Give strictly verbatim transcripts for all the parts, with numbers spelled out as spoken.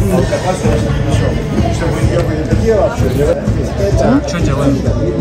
Что делаем?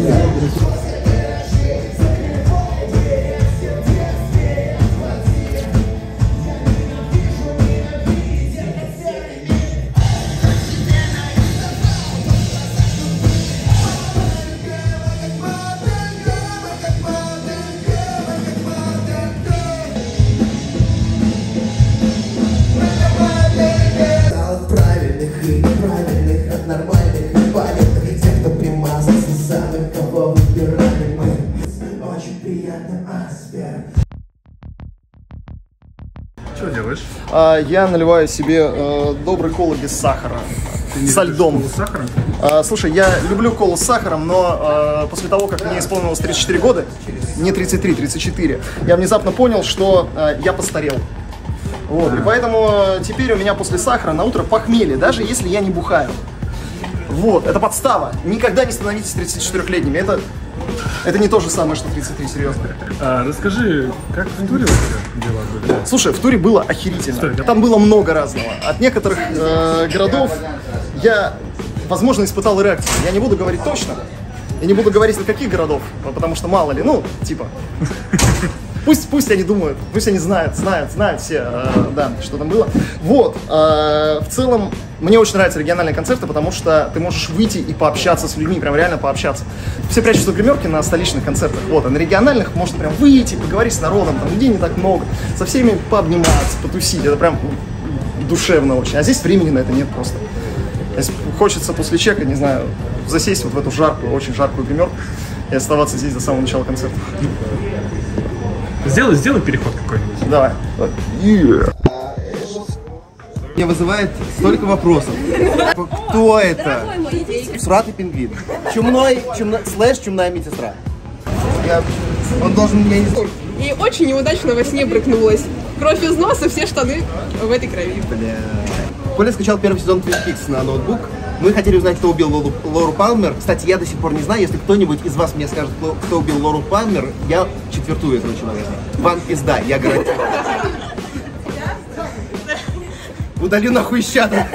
Что делаешь? А, я наливаю себе э, добрый колу без сахара. Со льдом. Колу с сахаром? А, слушай, я люблю колу с сахаром, но э, после того, как мне исполнилось тридцать четыре года, не тридцать три, тридцать четыре, я внезапно понял, что э, я постарел. Вот, и поэтому теперь у меня после сахара на утро похмелье, даже если я не бухаю. Вот, это подстава. Никогда не становитесь тридцатичетырёхлетними. Это, это не то же самое, что тридцать три, серьезно. А, расскажи, как в туре у тебя дела были? Слушай, в туре было охерительно. Стой, да. Там было много разного. От некоторых э, городов я, возможно, испытал эрекцию. Я не буду говорить точно. Я не буду говорить, от каких городов, потому что мало ли, ну, типа... Пусть, пусть они думают, пусть они знают, знают, знают все, э, да, что там было. Вот, э, в целом, мне очень нравятся региональные концерты, потому что ты можешь выйти и пообщаться с людьми, прям реально пообщаться. Все прячутся в гримерке на столичных концертах, вот, а на региональных можно прям выйти, поговорить с народом, там людей не так много, со всеми пообниматься, потусить, это прям душевно очень. А здесь времени на это нет просто. Если хочется после чека, не знаю, засесть вот в эту жаркую, очень жаркую гримерку и оставаться здесь до самого начала концерта. Сделай, сделай переход какой-нибудь. Давай. Yeah. Меня вызывает столько вопросов. Кто это? Усратый пингвин. Чумной, чумно, слэш чумная медсестра. Я, он должен меня не... И очень неудачно во сне брыкнулась. Кровь из носа, все штаны в этой крови. Бля. Коля скачал первый сезон Twin Peaks на ноутбук. Мы хотели узнать, кто убил Лору, Лору Палмер. Кстати, я до сих пор не знаю, если кто-нибудь из вас мне скажет, кто, кто убил Лору Палмер, я четвертую этого человека. Вам пизда, я гарантирую. Удалю нахуй из чата.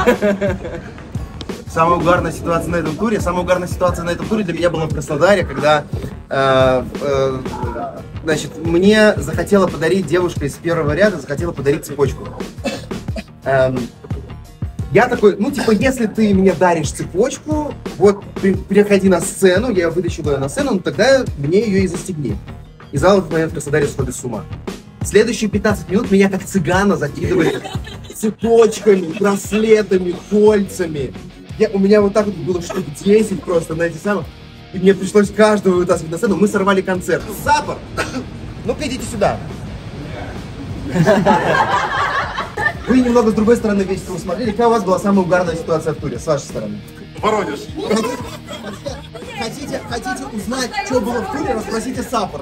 Самая угарная ситуация на этом туре, самая угарная ситуация на этом туре для меня была в Краснодаре, когда э, э, значит, мне захотела подарить девушка из первого ряда, захотела подарить цепочку. Эм, Я такой, ну, типа, если ты мне даришь цепочку, вот, при, приходи на сцену, я вытащил ее на сцену, ну, тогда мне ее и застегни. И зал в этот момент в Краснодаре сходит с ума. Следующие пятнадцать минут меня как цыгана закидывали цепочками, браслетами, кольцами. Я, у меня вот так вот было штук десять просто на эти самые. И мне пришлось каждого вытаскивать на сцену. Мы сорвали концерт. Запор! Ну-ка, идите сюда. Вы немного с другой стороны весь фильм смотрели. Какая у вас была самая угарная ситуация в туре, с вашей стороны? Воронеж. Хотите, хотите узнать, что было в туре, расспросите Саппор.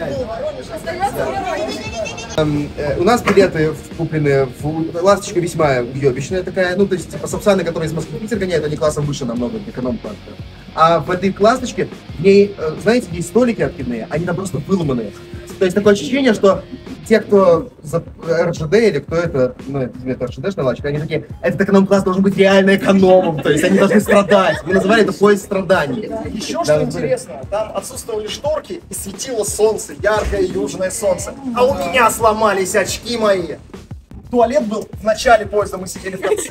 Эм, э, у нас билеты куплены, в, ласточка весьма уебищная такая, ну то есть типа Сапсаны, которые из Москвы в Питер гоняют, они классом выше намного, эконом-класс. А в этой ласточке, в ней, э, знаете, есть столики откидные, они там просто выломанные. То есть такое ощущение, что те, кто за эр джэ дэ или кто это, ну это, это эр джэ дэ-шная лавочка, они такие, этот эконом-класс должен быть реально экономом, то есть они должны страдать. Мы называли это поезд страданий. Еще Да, что вы интересно, там отсутствовали шторки и светило солнце, яркое южное солнце. А у меня сломались очки мои. Туалет был в начале поезда, мы сидели в конце.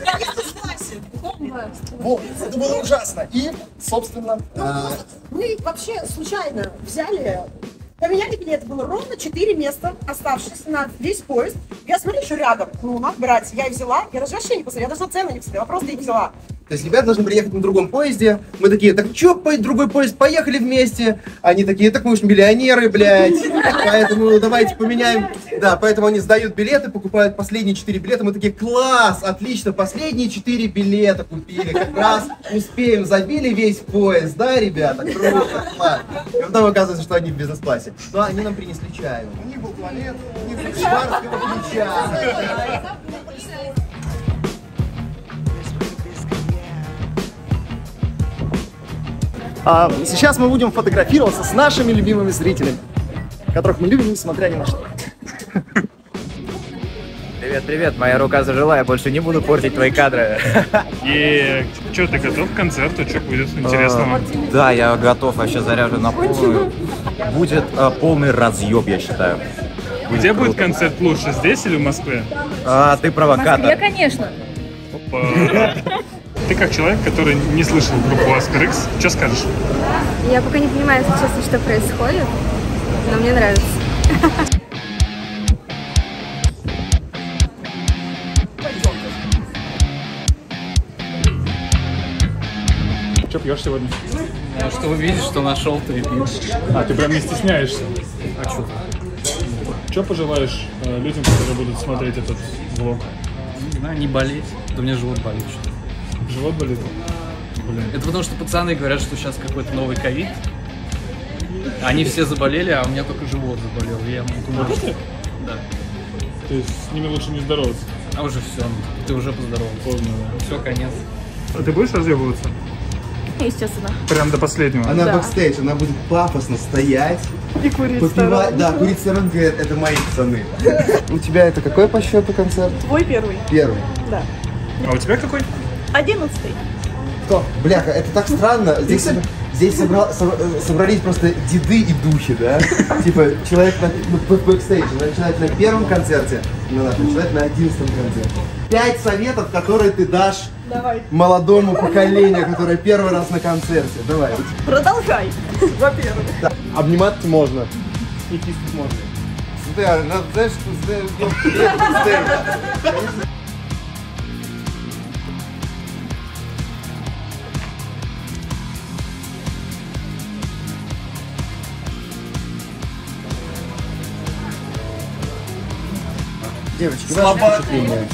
Вот, это было ужасно. И, собственно... Мы вообще случайно взяли... Поменяли билеты, было ровно четыре места, оставшихся на весь поезд. Я смотрю, что рядом, ну, надо брать. Я и взяла, я даже вообще не посмотрела, я даже цену не посмотрела, просто и взяла. То есть ребята должны приехать на другом поезде. Мы такие, так что, по другой поезд, поехали вместе. Они такие, так мы уж миллионеры, блядь. Поэтому давайте поменяем. Да, поэтому они сдают билеты, покупают последние четыре билета. Мы такие, класс, отлично, последние четыре билета купили. Как раз успеем, забили весь поезд, да, ребята? Круто, класс. И потом оказывается, что они в бизнес-классе. Но они нам принесли чай. У них был туалет, у них был Шварцкого ключа. А сейчас мы будем фотографироваться с нашими любимыми зрителями, которых мы любим, несмотря ни на что. Привет. Привет, привет, моя рука зажила, я больше не буду портить твои кадры. И что, ты готов к концерту? Что будет интересного? Да, я готов, вообще заряжен на полную. Будет э, полный разъеб, я считаю. Где будет концерт лучше, здесь или в Москве? А, ты провокатор. В Москве, конечно. Ты как человек, который не слышал группу Asper-X, что скажешь? Я пока не понимаю, если честно, что происходит, но мне нравится. Что пьешь сегодня? Что увидишь, что нашел, ты и пьешь. А, ты прям не стесняешься? А что? Что пожелаешь э, людям, которые будут смотреть этот влог? Не знаю, не болеть. Да у меня живот болит что-то. Живот болит? Блин. Это потому что пацаны говорят, что сейчас какой-то новый ковид. Они все заболели, а у меня только живот заболел. И я могу больше. Да. То есть с ними лучше не здороваться? А уже все, ты уже поздоровался. Поздно, да. Все, конец. А ты будешь разъебываться? Естественно. Прям до последнего? Она Да. бэкстейдж, она будет пафосно стоять. И курить Попивать, да, курить сторон, говорят, это мои пацаны. У тебя это какой по счету концерт? Твой первый. Первый. Да. А у тебя какой? Одиннадцатый. Кто? Бляха, это так странно. Здесь, здесь собра- собра- собрались просто деды и духи, да? Типа, человек на ну, бэкстейдж, человек на первом концерте, на нашем, человек на одиннадцатом концерте. Пять советов, которые ты дашь Давай. молодому поколению, которое первый раз на концерте. Давай. Продолжай. Во-первых. Обниматься можно. И киснуть можно. Да, ну, знаешь, что... Девочки, ваше впечатление?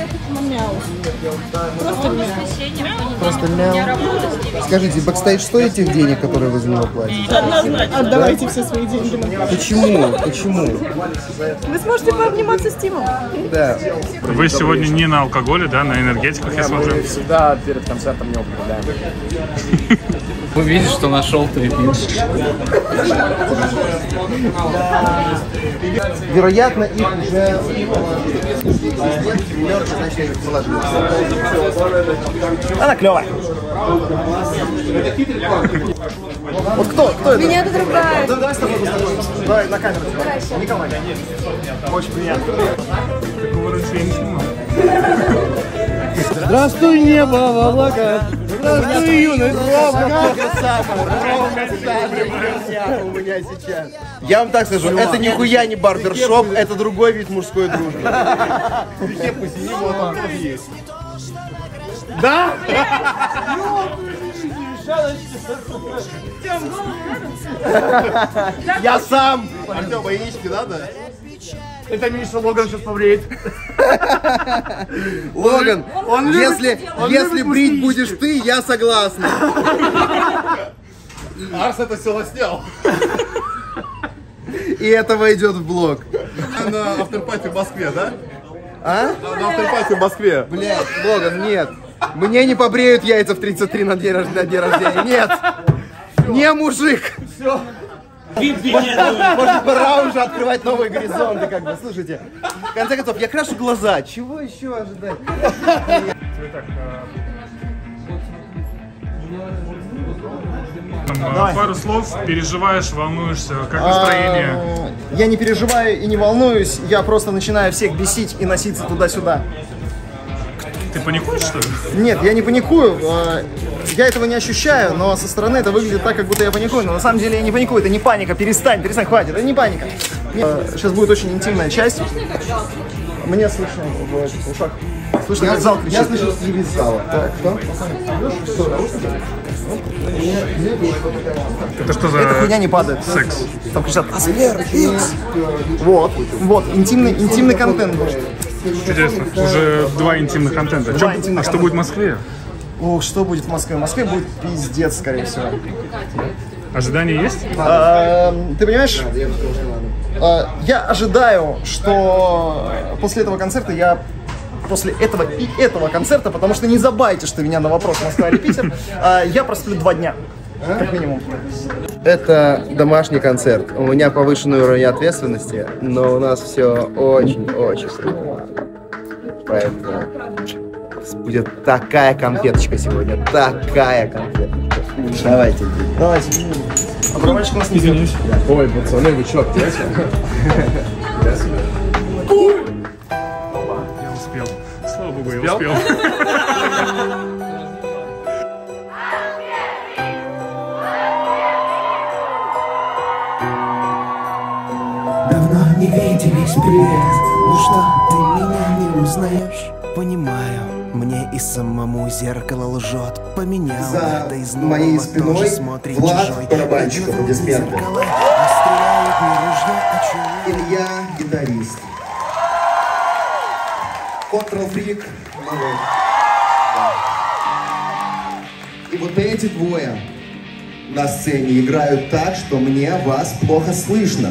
Просто мяу. Скажите, бэкстейдж стоит тех денег, которые вы за него платите? Однозначно. Отдавайте все свои деньги. Почему? Почему? Вы сможете пообниматься с Тимом. Да. Вы сегодня не на алкоголе, да, на энергетиках, я смотрю. Всегда перед концертом не употребляем. Увидишь, что нашел, ты и пьешь. Вероятно, их уже... Она клевая. Вот кто? Кто это? Меня это другая. Да, давай с тобой познакомимся. Давай на камеру. Николай. Очень приятно. Такого раньше я не снимал. Здравствуй, небо в облаках. Здравствуй, юность в облаках. У меня сейчас. Я вам так скажу, это нихуя не барбершоп, это другой вид мужской дружбы. Да? Я сам. Артём, яички надо? Это Миша, Логан сейчас побреет. Логан, если, если брить будешь ты, я согласна. Арс это все снял. И это войдет в блог. На авторпати в Москве, да? А? На авторпати в Москве. Блять, Логан, нет. Мне не побреют яйца в тридцать три на день, на день рождения. Нет. Не мужик. Все. Может, пора уже открывать новые горизонты, как бы, слушайте. В конце концов, я крашу глаза. Чего еще ожидать? Там, пару слов, переживаешь, волнуешься, как настроение? А, Я не переживаю и не волнуюсь, я просто начинаю всех бесить и носиться туда-сюда. Ты паникуешь, что ли? Нет, я не паникую, а, я этого не ощущаю, но со стороны это выглядит так, как будто я паникую. Но на самом деле я не паникую, это не паника, перестань, перестань, хватит, это не паника. Нет, сейчас будет очень интимная часть. Мне слышно в ушах. Слышно, как зал кричит. Я слышу из зала. Так, что? Это что за Эта хуйня не падает. секс? Там кричат Аспер Икс. Вот, вот, интимный, интимный контент будет. Чудесно. Уже два интимных контента. Два Чё- интимных а что будет в Москве? Ох, что будет в Москве? В Москве будет пиздец, скорее всего. Ожидания есть? А, ты понимаешь? А, я ожидаю, что после этого концерта я... После этого и этого концерта, потому что не забайтишь ты меня на вопрос Москва или Питер, а, я просплю два дня, как минимум. Это домашний концерт. У меня повышенный уровень ответственности, но у нас все очень-очень строго. Поэтому будет такая конфеточка сегодня, такая конфеточка. Давайте. Давайте. А барабанщик у нас не Извинюсь. Ой, пацаны, вы чё, опять? Я успел. Слава богу, я успел. Давно не виделись, привет. Ну что, ты меня не узнаешь? Понимаю, мне и самому зеркало лжет. Поменял За это из нового, моей спиной тоже смотрит Влад чужой. барабанщик, аплодисменты. Зеркала, а стреляют не ружья, а чего? Илья гитарист. Control Freak. Новый. И вот эти двое на сцене играют так, что мне вас плохо слышно.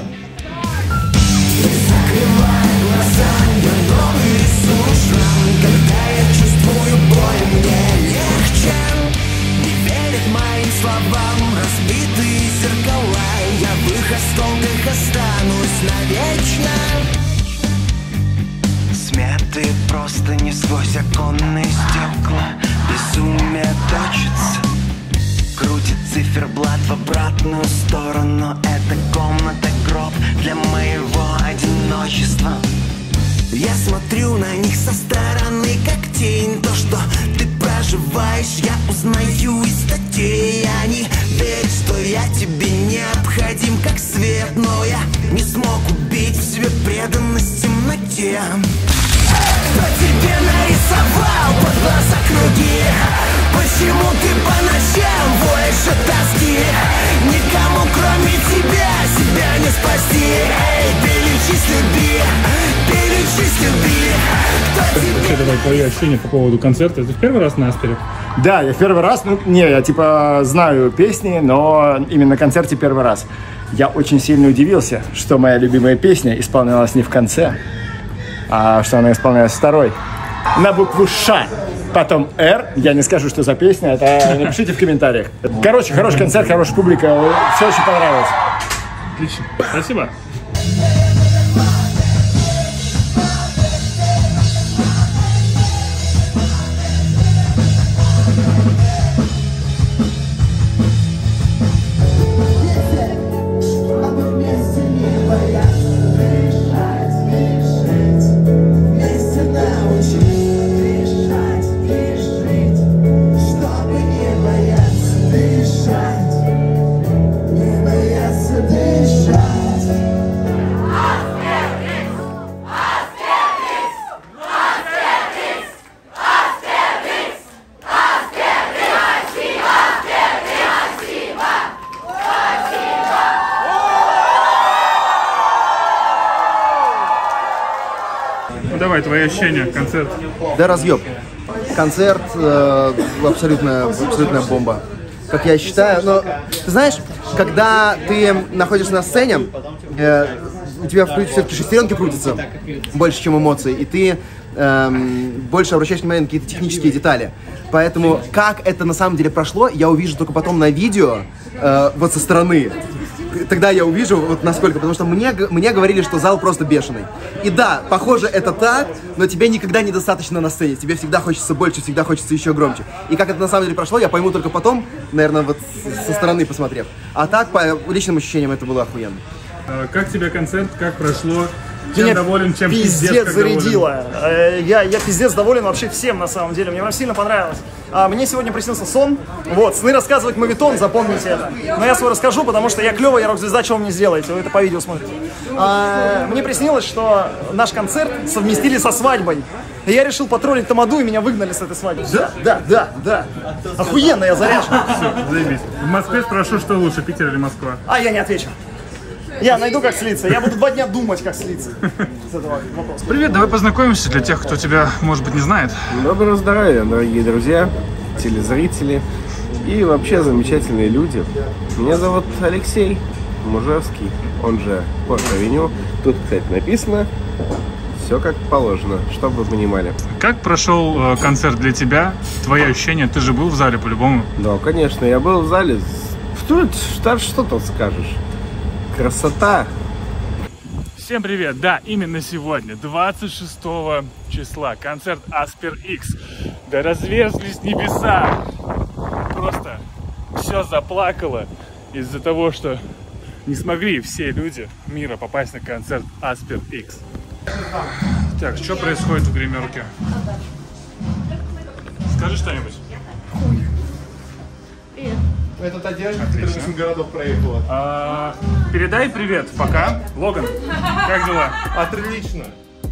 Разбитые зеркала, я в их осколках останусь навечно. Смятые просто не сквозь оконные стекла. Безумие точится, крутит циферблат в обратную сторону. Это комната гроб для моего одиночества. Я смотрю на них со стороны, как тень. То, что ты проживаешь, я узнаю из статей. Они верят, что я тебе необходим, как свет. Но я не смог убить в себе преданность темноте. Кто тебе нарисовал под глаза круги? Почему ты по ночам воешь от тоски? Никому кроме тебя себя не спасти. Эй, перелечись, люби, перелечись, люби. Кто тебе... Вообще, давай, твои ощущения по поводу концерта. Ты в первый раз на Аспере? Да, я в первый раз, ну, не, я типа знаю песни, но именно на концерте первый раз. Я очень сильно удивился, что моя любимая песня исполнялась не в конце, а что она исполнялась второй. На букву Ш, потом Р. Я не скажу, что за песня, это напишите в комментариях. Короче, хороший концерт, хорошая публика, все очень понравилось. Отлично, спасибо. Давай, твои ощущения, концерт. Да разъеб. Концерт э, абсолютная, абсолютная бомба. Как я считаю, но ты знаешь, когда ты находишься на сцене, э, у тебя все-таки шестеренки крутятся больше, чем эмоции, и ты э, больше обращаешь внимание на какие-то технические детали. Поэтому как это на самом деле прошло, я увижу только потом на видео, э, вот со стороны. Тогда я увижу, вот насколько, потому что мне, мне говорили, что зал просто бешеный. И да, похоже, это так, но тебе никогда недостаточно на сцене, тебе всегда хочется больше, всегда хочется еще громче. И как это на самом деле прошло, я пойму только потом, наверное, вот со стороны посмотрев. А так, по личным ощущениям, это было охуенно. А как тебе концерт, как прошло? Чем Меня доволен, чем пиздец, пиздец как зарядило. Доволен? Я, я пиздец доволен вообще всем, на самом деле. Мне прям сильно понравилось. А, мне сегодня приснился сон. Вот, сны рассказывать моветон, запомните это. Но я свой расскажу, потому что я клевый, я рок-звезда, чего вы мне сделаете? Вы это по видео смотрите. А, мне приснилось, что наш концерт совместили со свадьбой. И я решил потроллить Тамаду, и меня выгнали с этой свадьбы. Да, да, да, да. Охуенно, я заряжен. Все, заебись. В Москве спрошу, что лучше, Питер или Москва? А я не отвечу. Я найду, как слиться. Я буду два дня думать, как слиться. С этого вопроса. Привет, давай познакомимся для тех, кто тебя, может быть, не знает. Доброго здоровья, дорогие друзья, телезрители и вообще замечательные люди. Меня зовут Алексей Мужевский, он же Порт-Авеню. Тут, кстати, написано все как положено, чтобы вы понимали. Как прошел э, концерт для тебя? Твои ощущения? Ты же был в зале по-любому? Да, конечно, я был в зале. Что, что, что тут скажешь? Красота. Всем привет! Да, именно сегодня, двадцать шестого числа, концерт Asper X. Да разверзлись небеса! Просто все заплакало из-за того, что не смогли все люди мира попасть на концерт Asper X. Так, что происходит в гримерке? Скажи что-нибудь. Привет. Это та девочка, которая восемь городов проехала. А, передай привет, пока. Логан, как дела? Отлично.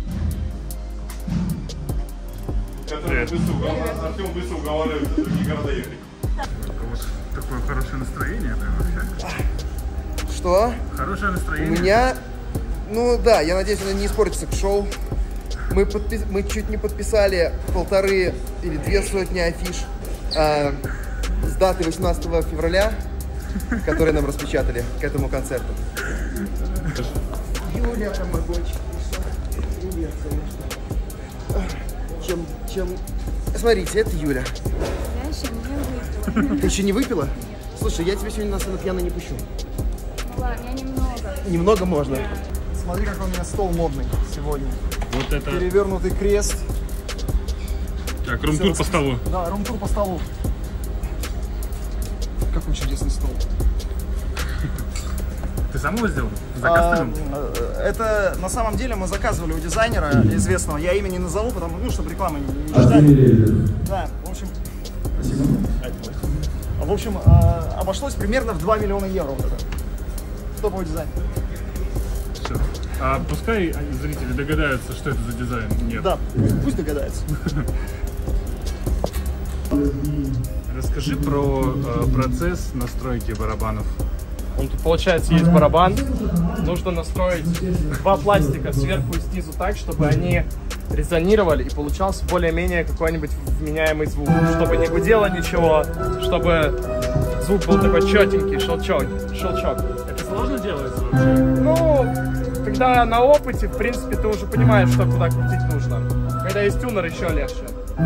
Привет. Артем быстро уговаривает в другие города ехать. Такое хорошее настроение прям вообще. Что? Хорошее настроение. У меня... Ну да, я надеюсь, оно не испортится к шоу. Мы, подпис... Мы чуть не подписали полторы или две сотни афиш э, с даты восемнадцатого февраля, которые нам распечатали к этому концерту. Юлия Тамагочи. Привет, конечно. Чем, чем... Смотрите, это Юля. Я еще не выпила. Ты еще не выпила? Слушай, я тебя сегодня на сцену пьяно не пущу. Ладно, я немного. Немного можно. Смотри, какой у меня стол модный сегодня. Вот это... Перевернутый крест. Так, рум-тур по столу. Да, рум-тур по столу. Какой чудесный стол. Ты сам его сделал? Заказ а, это на самом деле мы заказывали у дизайнера известного. Я имя не назову, потому ну, чтобы рекламы не, не ждали. Да, в общем, спасибо. В общем, а, обошлось примерно в два миллиона евро. Вот это. Топовый дизайн. Все. А пускай зрители догадаются, что это за дизайн. Нет. Да, пусть догадаются. Расскажи про э, процесс настройки барабанов. Он тут, получается, есть барабан. Нужно настроить два пластика сверху и снизу так, чтобы они резонировали и получался более-менее какой-нибудь вменяемый звук. Чтобы не гудело ничего, чтобы звук был такой четенький, щелчок. щелчок. Это сложно делается вообще? Ну, когда на опыте, в принципе, ты уже понимаешь, что куда крутить нужно. Когда есть тюнер, еще легче.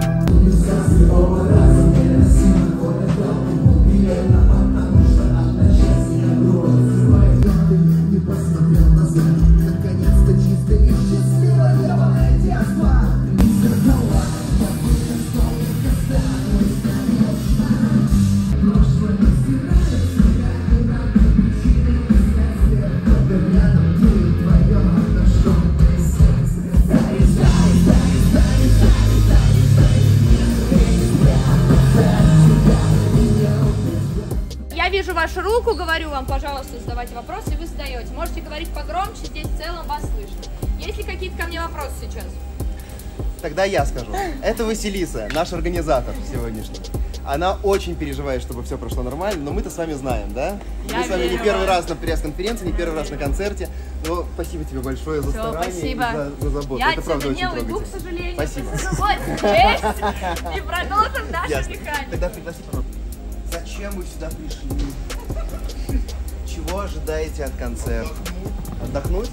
Я вижу вашу руку, говорю вам, пожалуйста, задавайте вопросы, и вы задаете. Можете говорить погромче, здесь в целом вас слышно. Есть ли какие-то ко мне вопросы сейчас? Тогда я скажу. Это Василиса, наш организатор сегодняшний. Она очень переживает, чтобы все прошло нормально, но мы-то с вами знаем, да? Я мы с вами верю не первый вам. раз на пресс-конференции, не первый раз на концерте. Но спасибо тебе большое за Всё, старание спасибо. и за, за заботу. Я Это правда отсюда очень не уйду, к трогательно. сожалению. Спасибо. Мы с тобой здесь и продолжим нашу Ясно. механику. Тогда пригласи, пожалуйста. Зачем вы сюда пришли? Чего ожидаете от концерта? Отдохнуть?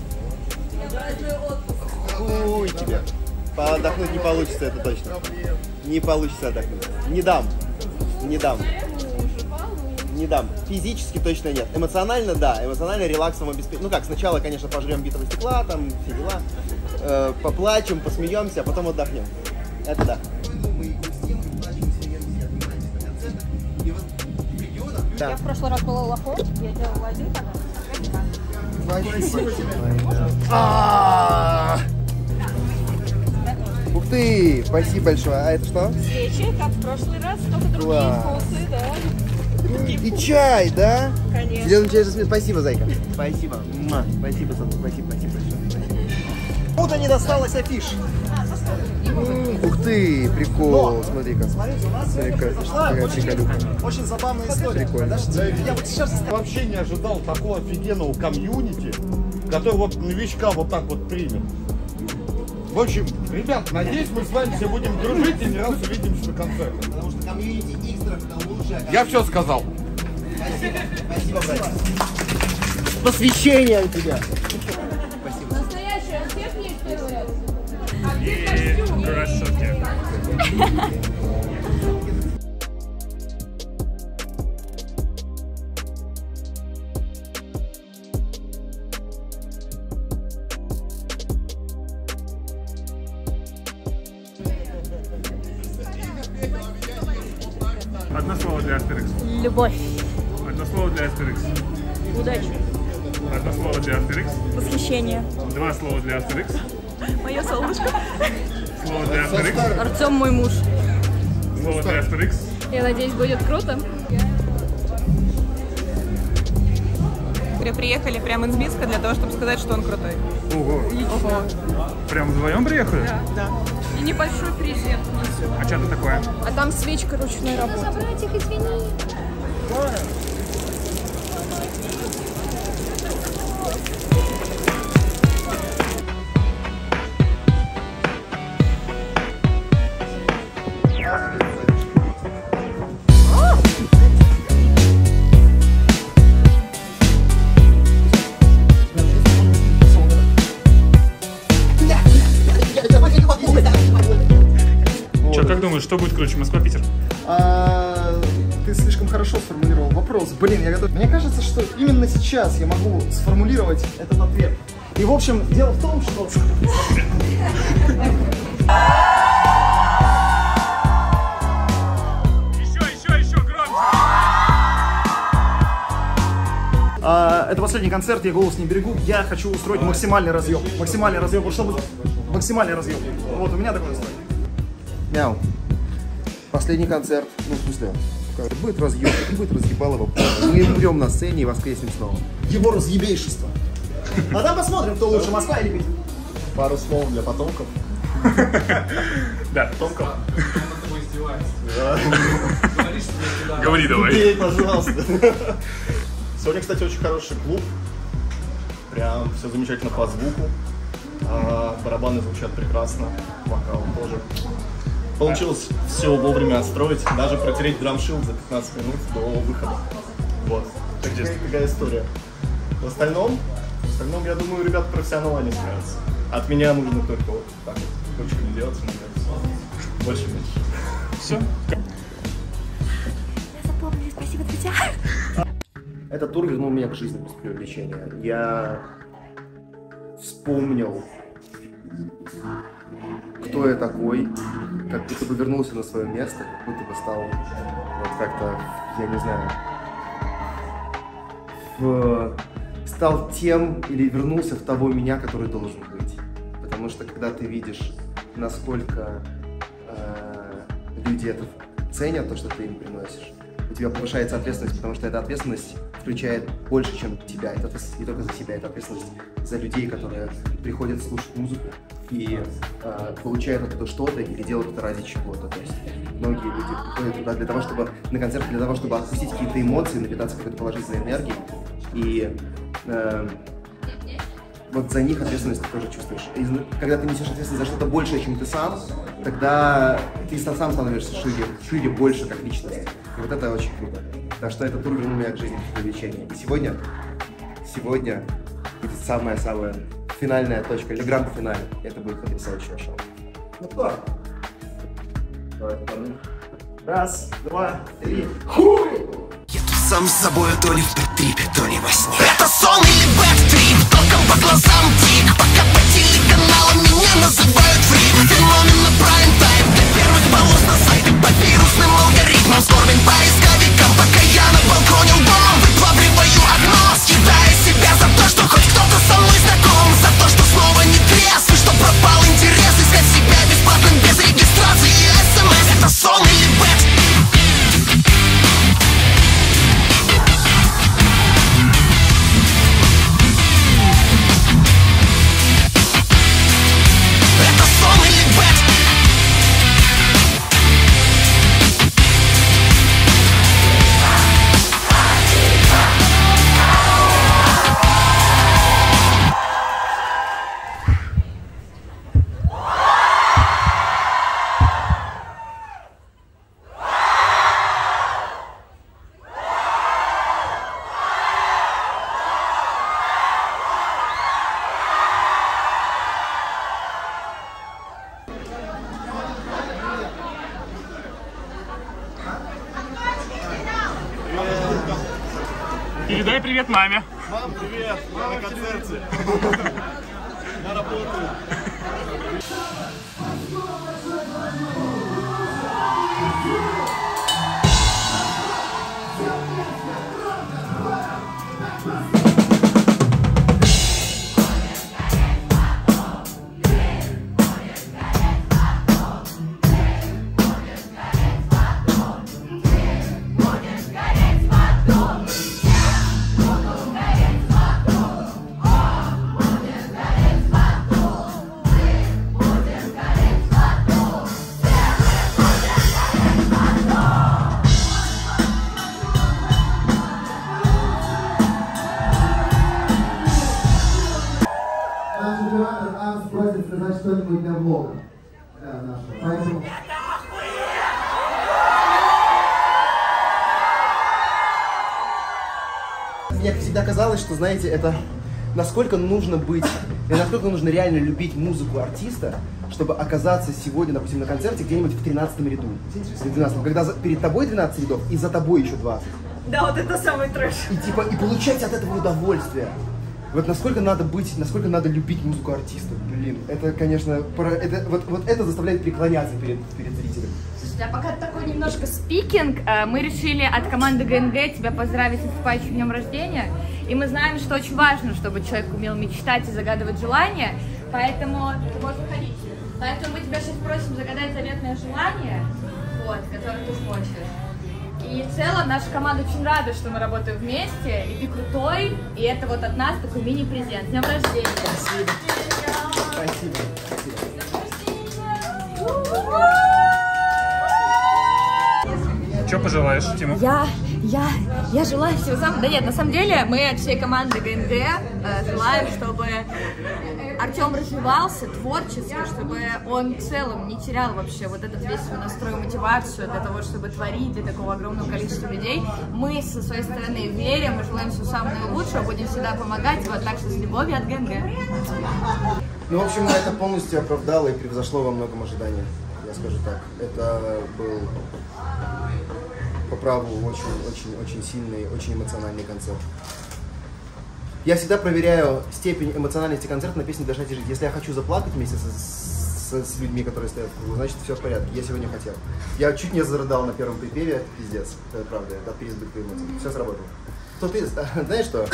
Хуй тебе. Отдохнуть не получится, это точно. Не получится отдохнуть. Не дам. Не дам. Не дам. Физически точно нет. Эмоционально, да. Эмоционально релаксом обеспечим. Ну как, сначала, конечно, пожрем битого стекла, там все дела. Э, поплачем, посмеемся, а потом отдохнем. Это да. Да. Я в прошлый раз была лохом, я делала один канал. А-а-а! Ух ты! Спасибо большое. А это что? Свечи, как в прошлый раз, только другие Класс. вкусы, да. И чай, да? Конечно. Зеленый чай, жасмин. Спасибо, зайка. Спасибо. Муа. Спасибо, Сон. Спасибо, спасибо. Кому-то не досталось афиш. Ух ты, прикол. Смотри-ка. Смотрите, у нас Смотри, сегодня какая произошла какая очень, приколюха. очень забавная история. Прикольно. Подождите, я вот сейчас вообще не ожидал такого офигенного комьюнити, который вот новичка вот так вот примет. В общем, ребят, надеюсь, мы с вами все будем дружить и не раз увидимся на концерте. Потому что комьюнити Икстеров это лучшее. Я все сказал. Спасибо. Спасибо, братья. Посвящение у тебя. Настоящий успех не первый раз. А И где костюм? красотки. Одно слово для Астерикс. Любовь. Одно слово для Астерикс. Удача. Одно слово для Астерикс. Восхищение. Два слова для Астерикс. Мое солнышко. Слово для Астерикс. Артем мой муж. Слово для Астерикс. Я надеюсь, будет круто. Приехали прямо из Минска для того, чтобы сказать, что он крутой. Ого. Ого. Прям вдвоем приехали? Да. Да. И небольшой презент несу. А что это такое? А там свечка ручной работы. Забрать их, извини. Че, как думаешь, что будет круче, Москва-Питер? А, ты слишком хорошо сформулировал вопрос. Блин, я готов. Мне кажется, что именно сейчас я могу сформулировать этот ответ. И, в общем, дело в том, что... Еще, еще, еще громче! А, это последний концерт, я голос не берегу. Я хочу устроить максимальный разъем. Максимальный разъем, чтобы... Максимальный разъем. Вот, у меня такой настрой. Мяу. Последний концерт. Ну, в смысле, как, будет разъем, будет разъебалово. Мы умрем на сцене и воскреснем снова. Его разъебейшество. А там посмотрим, кто лучше, Москва или Питер. Пару слов для потомков. Да. Потомков. Говори давай. Бей, пожалуйста. Сегодня, кстати, очень хороший клуб. Прям все замечательно по звуку. А, барабаны звучат прекрасно. Вокал тоже. Получилось все вовремя отстроить, даже протереть драмшилд за пятнадцать минут до выхода. Вот. Такая, такая история. В остальном, в остальном, я думаю, ребята профессионалы не справятся. От меня нужно только вот так вот ручками делать, больше-меньше. Все. Я запомнила, спасибо, друзья. Этот тур вернул меня к жизни без преувеличения. Я вспомнил, кто я такой, как будто бы вернулся на свое место, как будто бы стал вот как-то, я не знаю, в... стал тем или вернулся в того меня, который должен быть. Потому что когда ты видишь, насколько э, люди это ценят, то, что ты им приносишь, у тебя повышается ответственность, потому что эта ответственность включает больше, чем тебя. Это не только за себя, это ответственность за людей, которые приходят слушать музыку и э, получают оттуда что-то или делают это ради чего-то. То есть многие люди приходят туда для того, чтобы на концерт, для того, чтобы отпустить какие-то эмоции, напитаться какой-то положительной энергией. И э, вот за них ответственность ты тоже чувствуешь. И когда ты несешь ответственность за что-то большее, чем ты сам, тогда ты сам становишься шире, шире, больше как личность. И вот это очень круто. Так что этот тур вернул меня к жизни в привлечении. И сегодня, сегодня это самая-самая финальная точка, или гранд-финале. Это будет потрясающее шоу. Ну кто? Давай, парни. Раз, два, три. Хуй! Я тут сам с собой, то ли в бэк-трипе, то ли во сне. Это сон или бэк-трип, только по глазам тик. Пока по телеканалам меня называют фрик. Феномен на прайм-тайм, для первых полос на сайте. По вирусным алгоритмам, скорбим поисковикам. Пока я на балконе лбом выплавливаю окно, съедая себя за то, что хоть кто-то со мной знаком. За то, что снова не трезв, и что пропал интерес. Искать себя бесплатным, без регистрации и смс. Это сон или бэк. Передай привет маме. Мам, привет! Я на концерте. Я работаю. Мне всегда казалось, что, знаете, это насколько нужно быть, и насколько нужно реально любить музыку артиста, чтобы оказаться сегодня, допустим, на концерте где-нибудь в тринадцатом ряду, двенадцатом, когда за, перед тобой двенадцать рядов и за тобой еще двадцать. Да, вот это самый трэш. И типа, и получать от этого удовольствие. Вот насколько надо быть, насколько надо любить музыку артиста, блин, это, конечно, это, вот, вот это заставляет преклоняться перед, перед зрителем. Слушайте, а пока такой немножко спикинг, мы решили от команды ГНГ тебя поздравить с наступающим днем рождения. И мы знаем, что очень важно, чтобы человек умел мечтать и загадывать желания, поэтому ты можешь выходить. Поэтому мы тебя сейчас просим загадать заветное желание, вот, которое ты хочешь. И в целом наша команда очень рада, что мы работаем вместе, и ты крутой, и это вот от нас такой мини-презент. С днем рождения! Спасибо! Спасибо! Что пожелаешь, Тиму? Я, я, я желаю всего самого... Да нет, на самом деле мы от всей команды ГНГ э, желаем, чтобы Артем развивался творчески, чтобы он в целом не терял вообще вот этот весь свой настрой, мотивацию для того, чтобы творить для такого огромного количества людей. Мы со своей стороны верим и желаем всего самого наилучшего, будем всегда помогать, вот так что с любовью от ГНГ. Ну, в общем, это полностью оправдало и превзошло во многом ожидания, я скажу так. Это был по праву очень-очень-очень сильный, очень эмоциональный концерт. Я всегда проверяю степень эмоциональности концерта на песне «Дышать и жить». Если я хочу заплакать вместе с, с, с людьми, которые стоят в кругу, значит все в порядке. Я сегодня хотел. Я чуть не зарыдал на первом припеве, это пиздец. Это правда, это переизбытка эмоций. Все сработало. Кто ты? Знаешь что?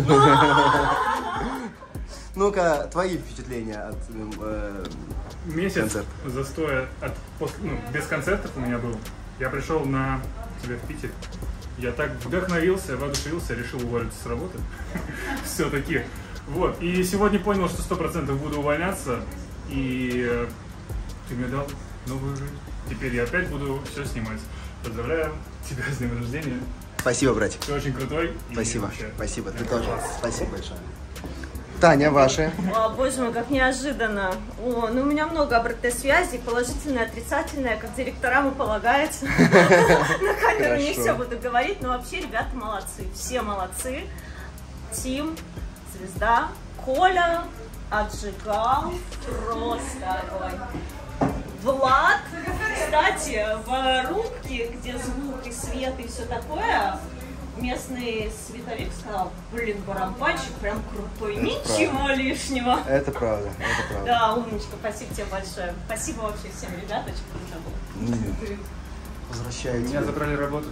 Ну-ка, твои впечатления от э, Месяц концерта. застоя от, ну, без концертов у меня был. Я пришел на тебя в Питер. Я так вдохновился, воодушевился, решил уволиться с работы. Все-таки. Вот. И сегодня понял, что сто процентов буду увольняться. И ты мне дал новую жизнь. Теперь я опять буду все снимать. Поздравляю тебя с днем рождения. Спасибо, братик. Ты очень крутой. Спасибо. Спасибо. Ты тоже. Спасибо большое. Таня, ваши. О, боже мой, как неожиданно. О, ну у меня много обратной связи, положительная, отрицательная, как директорам и полагается. На камеру не все буду говорить, но вообще ребята молодцы, все молодцы. Тим, Звезда, Коля, отжигал, просто огонь. Влад, кстати, в рубке, где звук и свет и все такое, местный световик сказал: блин, барабанщик прям крутой, это ничего правда. Лишнего. Это правда, это правда. Да, умничка, спасибо тебе большое. Спасибо вообще всем, ребята, очень круто было. Возвращаю тебя. Меня забрали работу.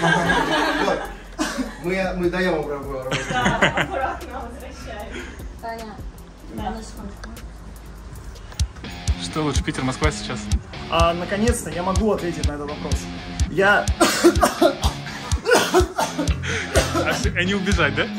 Мы, мы даем вам работу. Да, аккуратно возвращаем. Таня, да. Что лучше, Питер, Москва сейчас? А, наконец-то я могу ответить на этот вопрос. Я... А не убежать, да?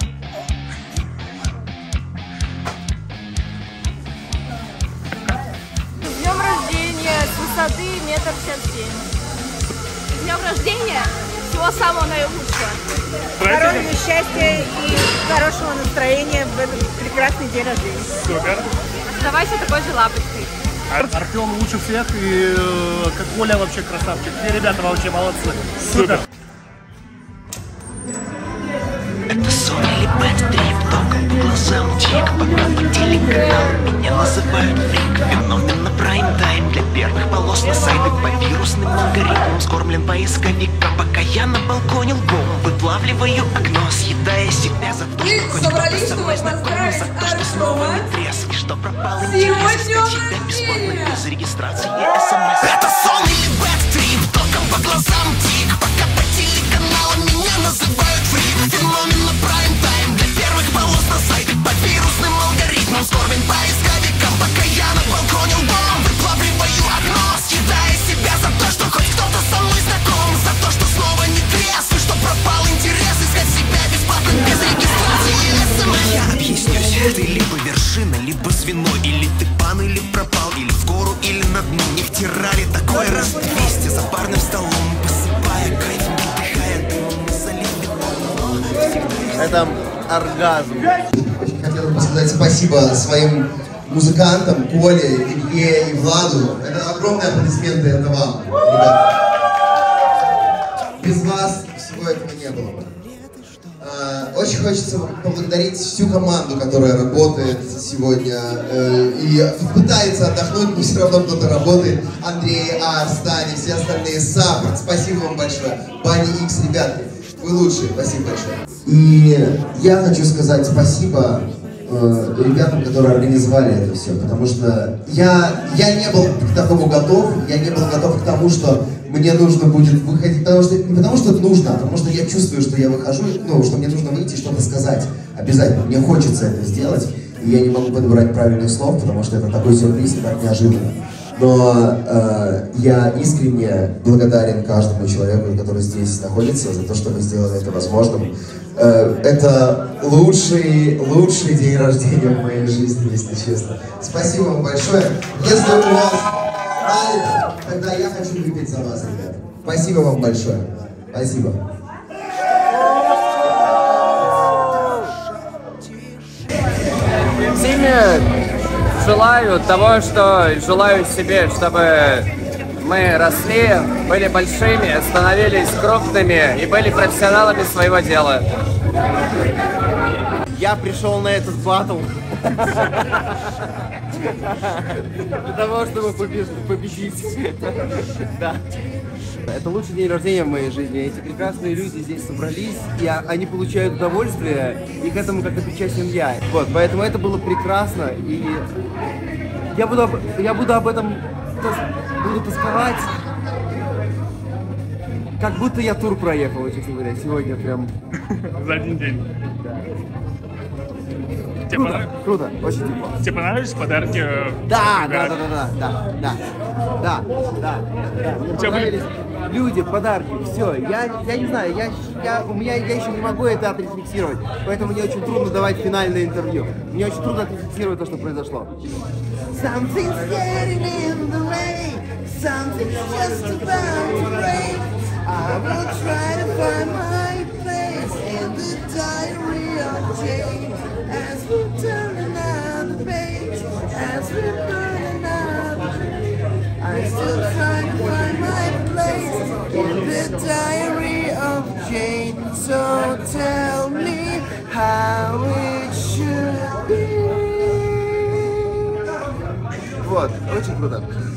С днем рождения, с высоты метр пятьдесят семь. С днем рождения, всего самого наилучшего. Здоровья, счастья и хорошего настроения в этот прекрасный день рождения. Супер. Оставайся такой же лапочкой. Артем лучше всех и э, как Коля вообще красавчик. Все ребята вообще молодцы. Супер. Это сон или бэт-трип, только по глазам тик. Пока по телеканалу меня называют фрик. Феномен на прайм-тайм для первых полос на сайты. По вирусным алгоритмам скормлен поисковиком. Пока я на балконе лбом выплавливаю окно, съедая себя за то, что хоть кто-то со мной знаком, за то, что снова не треск, и что пропал интерес, скачать да бесплатно без регистрации и смс. Это сон или бэт-трип, только по глазам тик. Пока по телеканалам меня называют фрик. Феномен на прайм-тайм для первых полос на сайты. По вирусным алгоритмам скормлен поисковиком. Пока я на балконе лбом выплавливаю окно, съедая себя за то, что хоть кто-то со мной знаком, за то, что снова не трезв, и что пропал интерес, искать себя бесплатно без регистрации и смс. Я объяснюсь, ты либо вершина, либо звено, или ты пан, или пропал, или в гору, или на дно. Не втирали такой раз двести за барным столом, посыпая кайф, вдыхая дымом и заливая. Это оргазм. Очень хотел бы сказать спасибо своим музыкантам, Коле, Илье и Владу. Это огромные аплодисменты, это вам, ребята. Без вас всего этого не было бы. Очень хочется поблагодарить всю команду, которая работает сегодня э, и пытается отдохнуть, но все равно кто-то работает. Андрей, Арс, Таня, все остальные, Саппорт, спасибо вам большое. Банни Икс, ребятки, вы лучшие, спасибо большое. И я хочу сказать спасибо э, ребятам, которые организовали это все, потому что я, я не был к такому готов, я не был готов к тому, что мне нужно будет выходить, потому что, не потому что это нужно, а потому что я чувствую, что я выхожу, ну, что мне нужно выйти и что-то сказать. Обязательно. Мне хочется это сделать, и я не могу подобрать правильных слов, потому что это такой сюрприз и так неожиданно. Но э, я искренне благодарен каждому человеку, который здесь находится, за то, что вы сделали это возможным. Э, это лучший, лучший день рождения в моей жизни, если честно. Спасибо вам большое. Если у вас правильно, тогда я хочу выпить за вас, ребята. Спасибо вам большое. Спасибо. Всеми желаю того, что желаю себе, чтобы мы росли, были большими, становились крупными и были профессионалами своего дела. Я пришел на этот батл для того, чтобы победить. Да. Это лучший день рождения в моей жизни. Эти прекрасные люди здесь собрались, и они получают удовольствие, и к этому как-то причастен я. Вот, поэтому это было прекрасно, и я буду, я буду об этом буду тосковать, как будто я тур проехал, честно говоря, сегодня прям. За один день. Тебе Круто, понрав... круто, очень тепло. Тебе понравились подарки? Да, да, да, да, да, да, да, да, да. Мне понравились люди, подарки, все. Я, я не знаю, я, я, у меня я еще не могу это отрефлексировать, поэтому мне очень трудно давать финальное интервью. Мне очень трудно отрефлексировать то, что произошло. Something's getting in the way, something's just about to break. I will try to find my place in the diary of Jane. As we're turning out the page, as we're burning out the dream, I'm still trying to find my place in the diary of Jane. So tell me how it should be. Вот, очень круто.